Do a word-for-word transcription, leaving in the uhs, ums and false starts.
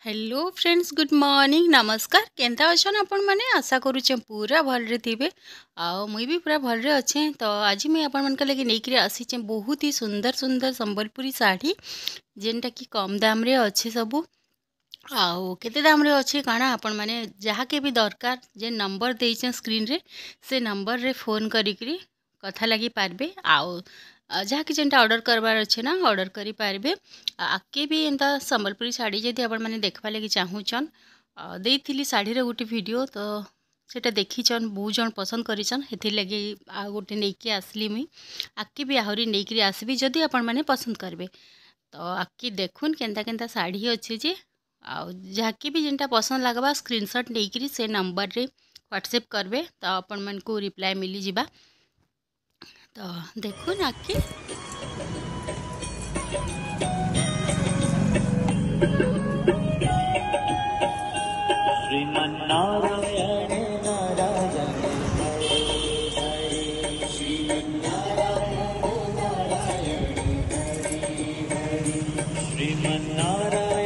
Hello friends, good morning, नमस्कार। केंता अच्छन आपण मैंने आशा करुचे पूरा भलरे थे। आओ मुई भी पूरा भलरे अच्छे। तो आज मुई आपण मन लगे नहीं आसी बहुत ही सुंदर सुंदर संबलपुरी साड़ी जेनटा कि कम दाम रे अच्छे सबू। आओ केते दाम रे अच्छे काना आपण माने जहाँ के भी दरकार जे नंबर देइछे स्क्रीन रे से नंबर रे फोन करिकरी कथा लगी पारबे। आओ जहाँ कि जेनटा ऑर्डर करबार अच्छे ना ऑर्डर करी पारबे। आके भी एंता संबलपुरी साड़ी जदि आपण माने देखबा लगी चाहूचन देइथिली साड़ी रे गोटे वीडियो तो सेटा देखीचन बहुत जन पसंद करिचन हेथि लगी आ गोटे नेकी आसली मुई आके भी आहरी नेकरी आसबी जदि आपण माने पसंद करबे। तो आके देखुन केंता केंता साड़ी अच्छे जे आ जहाँकि भी जेनटा पसंद लगवा स्क्रीनशॉट लेकर से नंबर रे व्हाट्सएप करबे तो आपण मन को रिप्लाई मिली जिबा। तो देखुन आके श्रीमन्नारायण नारायण हरे हरे श्रीमन्नारायण नारायण हरे हरे श्रीमन्नारायण